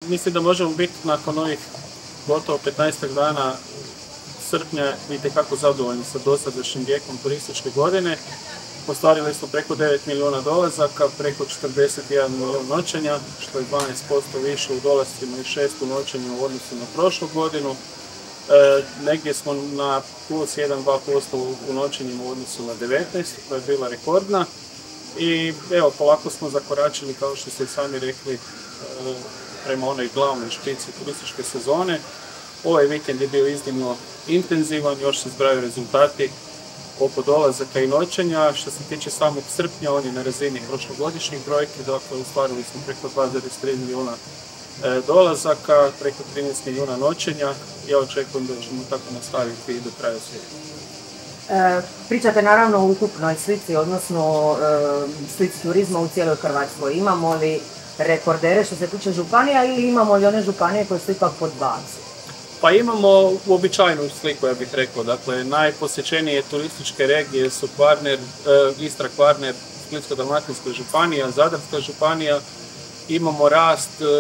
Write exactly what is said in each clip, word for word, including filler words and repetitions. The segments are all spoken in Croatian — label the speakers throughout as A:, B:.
A: mislim da možemo biti nakon ovih gotovo petnaestak dana srpnja itekako zadovoljni sa dosadašnjim tijekom turističke godine. Ostvarili smo preko devet milijuna dolazaka, preko četrdeset jedan milijun noćenja, što je dvanaest posto više u dolascima i šest u noćenju u odnosu na prošlu godinu. E, negdje smo na plus jedan do dva posto u noćenjima u odnosu na devetnaest, koja je bila rekordna. I evo, polako smo zakoračili, kao što ste sami rekli, e, prema onoj glavnoj špici turističke sezone. Ovaj vikend je bio iznimno intenzivan, još se zbrajaju rezultati oko dolazaka i noćenja. Što se tiče samog srpnja, on je na razini prošlogodišnjih brojki, dakle ostvarili smo preko dva zarez tri milijuna e, dolazaka, preko trinaest milijuna noćenja. Ja očekujem da ćemo tako nastaviti i do kraja svijeta.
B: E, pričate naravno o ukupnoj slici, odnosno e, slici turizma u cijeloj Hrvatskoj. Imamo li rekordere što se tiče županija ili imamo li one županije koje su ipak podbaci?
A: Pa imamo uobičajenu sliku, ja bih rekao. Dakle, najposjećenije turističke regije su Kvarner, e, Istra, Kvarner, Splitsko-dalmatinska županija, Zadarska županija. Imamo rast, e,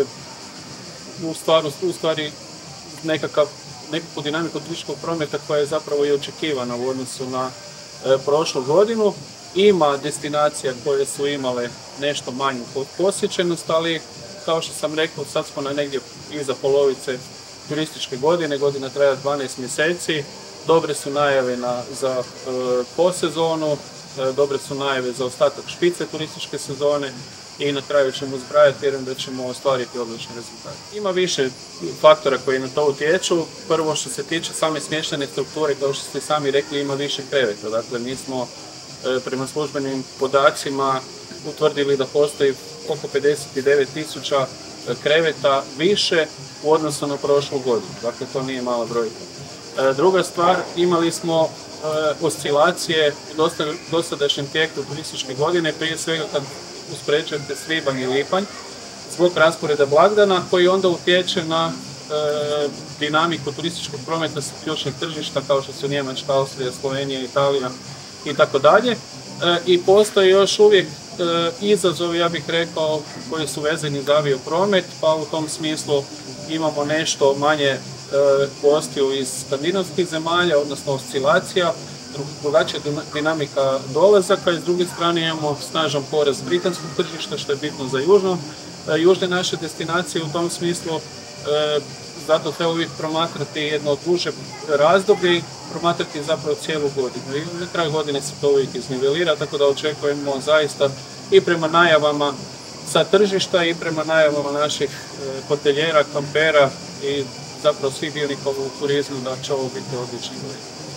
A: u, stvaru, u stvari nekakav, nekakvu dinamiku turističkog prometa koja je zapravo i očekivana u odnosu na e, prošlu godinu. Ima destinacija koje su imale nešto manju posjećenost, ali kao što sam rekao, sad smo na negdje iza polovice turističke godine, godina traja dvanaest mjeseci, dobre su najave na, za e, posezonu, e, dobre su najave za ostatak špice turističke sezone i na kraju ćemo zbrajati, vjerujem da ćemo ostvariti odlične rezultate. Ima više faktora koji na to utječu. Prvo, što se tiče same smještajne strukture, kao što ste sami rekli, ima više kreveta. Dakle, mi smo e, prema službenim podacima utvrdili da postoji oko pedeset devet tisuća kreveta više u odnosu na prošlu godinu. Dakle, to nije mala brojka. E, druga stvar, imali smo e, oscilacije u dosadašnjem tijeku turističke godine, prije svega kad uspoređujete svibanj i lipanj, zbog rasporeda blagdana koji onda utječe na e, dinamiku turističkog prometa sa ključnih tržišta kao što su Njemačka, Austrija, Slovenija, Italija i tako dalje. I postoje još uvijek e, izazovi, ja bih rekao, koji su vezani za aviopromet, pa u tom smislu imamo nešto manje e, gostiju iz skandinavskih zemalja, odnosno oscilacija, drugačija dinamika dolazaka, i s druge strane imamo snažan porast britanskog tržišta, što je bitno za južno, e, južne naše destinacije. U tom smislu e, zato treba uvijek promatrati jedno duže razdoblje, promatrati zapravo cijelu godinu. I na kraju godine se to uvijek iznivelira, tako da očekujemo zaista i prema najavama sa tržišta i prema najavama naših hotelijera, kampera i zapravo svih dionika u turizmu da će ovo biti odlični godina.